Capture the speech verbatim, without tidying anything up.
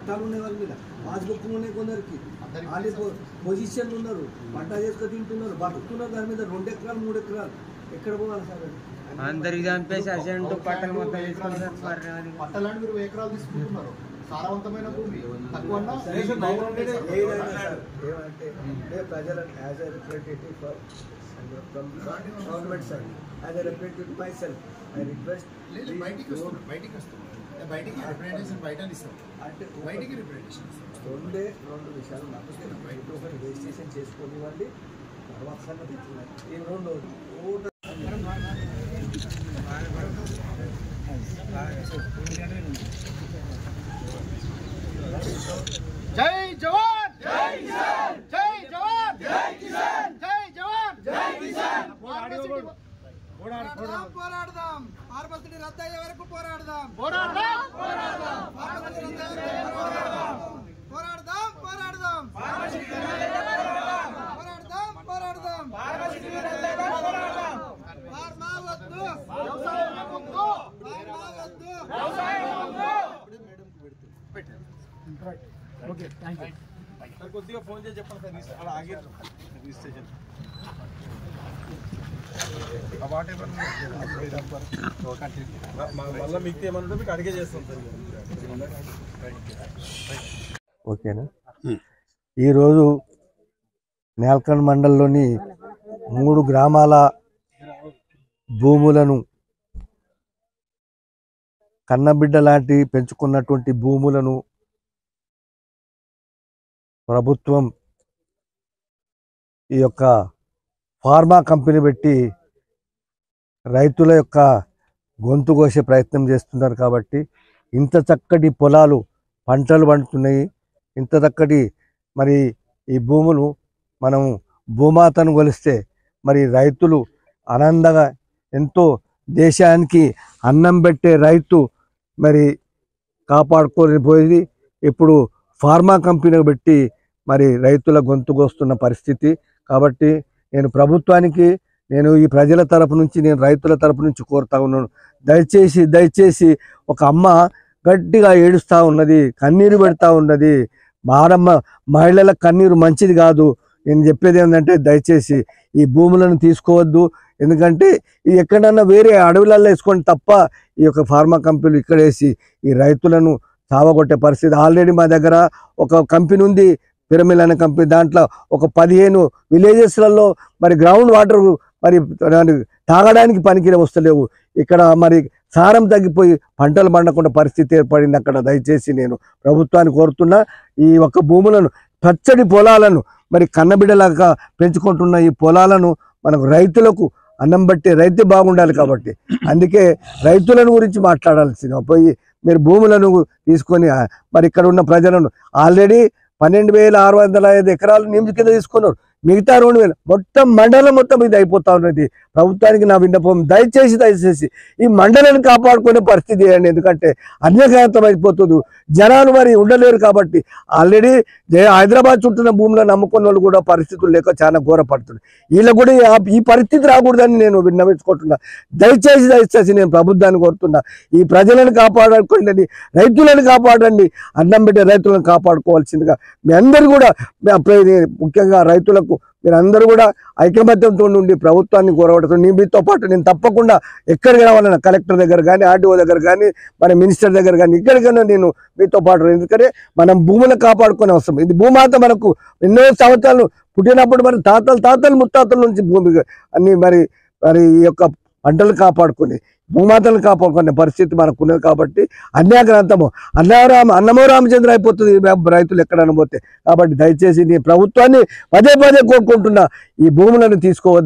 ఉండే వాళ్ళ మీద పాస్బుక్ ఉన్నాయి, కొందరికి వాళ్ళు పొజిషన్ ఉన్నారు, పంట చేసుకొని తింటున్నారు, బతుకుతున్నారు. దాని మీద రెండు ఎకరాలు మూడు ఎకరాలు ఎక్కడ పోవాలి సార్? అందరికి చంపేసి అసెంట్ పట్టలు మొత్తం తీసుకుంటారు. పట్టలాంటి మీరు ఎకరాలు తీసుకుంటున్నారు, సారవంతమైన భూమి తక్కువ ఏమంటే ప్రజలను as a representative for government sir, as a representative myself I request బయటికి వస్తుంది బయటికి వస్తుంది బయటికి రిప్రజెంటేషన్ బయట ఇస్తాం అంటే బయటికి రిప్రజెంటేషన్ రెండే రెండు విషయాలు నాకు బయట ఒకటి రిజిస్ట్రేషన్ చేసుకోనివ్వండి, తర్వాత సంగతి ఈ రెండు ఓటర్ జై జవాన్ జై కిసాన్, జై జవాన్ జై కిసాన్, జై జవాన్ జై కిసాన్. పోరాడదాం పోరాడదాం ఫార్మసిటీ రద్దయ్యే వరకు పోరాడదాం పోరాడదాం పోరాడదాం ఫార్మసిటీ రద్దయ్యే వరకు పోరాడదాం పోరాడదాం పోరాడదాం ఫార్మసిటీ రద్దయ్యే వరకు పోరాడదాం పోరాడదాం ఫార్మసిటీ రద్దయ్యే వరకు పోరాడదాం. ఫార్మా వద్దు, వ్యవసాయం వద్దు, ఫార్మా వద్దు, వ్యవసాయం వద్దు. మేడం కు పెడుతూ పెట్టండి. Okay, thank you sir. కొద్దిగా ఫోన్ చేసి చెప్పండి సార్, అలా ఆగేరు రిజిస్ట్రేషన్ మళ్ళీ మీకు ఏమన్నా మీకు అడిగే చేస్తాం సార్. ఓకేనా? ఈరోజు నేల్కండ్ మండలంలోని మూడు గ్రామాల భూములను, కన్నబిడ్డ లాంటి పెంచుకున్నటువంటి భూములను ప్రభుత్వం ఈ యొక్క ఫార్మా కంపెనీ పెట్టి రైతుల యొక్క గొంతు కోసే ప్రయత్నం చేస్తున్నారు. కాబట్టి ఇంత చక్కటి పొలాలు పంటలు పండుతున్నాయి, ఇంత చక్కటి మరి ఈ భూములు మనం భూమాతను కొలిస్తే మరి రైతులు ఆనందంగా ఎంతో దేశానికి అన్నం పెట్టే రైతు మరి కాపాడుకొని పోయి ఇప్పుడు ఫార్మా కంపెనీ పెట్టి మరి రైతుల గొంతు కోస్తున్న పరిస్థితి. కాబట్టి నేను ప్రభుత్వానికి, నేను ఈ ప్రజల తరపు నుంచి, నేను రైతుల తరపు నుంచి కోరుతా ఉన్నాను, దయచేసి దయచేసి ఒక అమ్మ గట్టిగా ఏడుస్తూ ఉన్నది, కన్నీరు పెడతా ఉన్నది. మారమ్మ మహిళల కన్నీరు మంచిది కాదు. నేను చెప్పేది ఏంటంటే దయచేసి ఈ భూములను తీసుకోవద్దు. ఎందుకంటే ఇది ఎక్కడన్నా వేరే అడవులలో వేసుకోండి తప్ప ఈ యొక్క ఫార్మా కంపెనీలు ఇక్కడ వేసి ఈ రైతులను చావగొట్టే పరిస్థితి. ఆల్రెడీ మా దగ్గర ఒక కంపెనీ ఉంది, పిరమిల్ అనే కంపెనీ. దాంట్లో ఒక పదిహేను విలేజెస్లలో మరి గ్రౌండ్ వాటర్ మరి తాగడానికి పనికి వస్తలేవు. ఇక్కడ మరి సారం తగ్గిపోయి పంటలు పండకుండా పరిస్థితి ఏర్పడింది అక్కడ. దయచేసి నేను ప్రభుత్వాన్ని కోరుతున్నా, ఈ ఒక్క భూములను, పచ్చడి పొలాలను మరి కన్నబిడ్డలాగా పెంచుకుంటున్న ఈ పొలాలను మనకు రైతులకు అన్నం బట్టి రైతే బాగుండాలి. కాబట్టి అందుకే రైతులను గురించి మాట్లాడాల్సింది పోయి మీరు భూములను తీసుకొని మరి ఇక్కడ ఉన్న ప్రజలను ఆల్రెడీ పన్నెండు వేల ఆరు వందల ఐదు ఎకరాలు నియమిత కింద తీసుకున్నారు. మిగతా రెండు వేలు మొత్తం మండలం మొత్తం ఇది అయిపోతా ఉన్నది. ప్రభుత్వానికి నా విన్నపం, దయచేసి దయచేసి ఈ మండలాన్ని కాపాడుకునే పరిస్థితి చేయండి. ఎందుకంటే అన్యకాంతం అయిపోతుంది, జనాలు మరి ఉండలేరు. కాబట్టి ఆల్రెడీ హైదరాబాద్ చుట్టూన్న భూములను నమ్ముకున్న వాళ్ళు కూడా పరిస్థితులు లేక చాలా ఘోరపడుతుంది. వీళ్ళకు కూడా ఈ పరిస్థితి రాకూడదని నేను విన్నవించుకుంటున్నా. దయచేసి దయచేసి నేను ప్రభుత్వాన్ని కోరుతున్నా, ఈ ప్రజలను కాపాడుకోండి, రైతులను కాపాడండి, అన్నం పెట్టే రైతులను కాపాడుకోవాల్సిందిగా మీ అందరూ కూడా, ముఖ్యంగా రైతులకు మీరందరూ కూడా ఐకమత్యంతో ఉండి ప్రభుత్వాన్ని కోరబడుతుంది. మీతో పాటు నేను తప్పకుండా ఎక్కడికి రావాలన్నా, కలెక్టర్ దగ్గర కానీ, ఆర్డీఓ దగ్గర కానీ, మన మినిస్టర్ దగ్గర కానీ, ఎక్కడికైనా నేను మీతో పాటు. ఎందుకంటే మనం భూములను కాపాడుకునే అవసరం. ఇది భూమాత మనకు ఎన్నో సంవత్సరాలు పుట్టినప్పుడు మరి తాతలు తాతలు ముత్తాతల నుంచి భూమి అన్ని మరి మరి ఈ యొక్క పంటలు కాపాడుకుని భూమాతలను కాపాడుకునే పరిస్థితి మనకు ఉన్నది. కాబట్టి అన్యాగ్రంథము అన్నరామ అన్నమో రామచంద్ర అయిపోతుంది రైతులు ఎక్కడైనా పోతే. కాబట్టి దయచేసి నీ ప్రభుత్వాన్ని పదే పదే కోరుకుంటున్నా, ఈ భూములను తీసుకోవద్దు.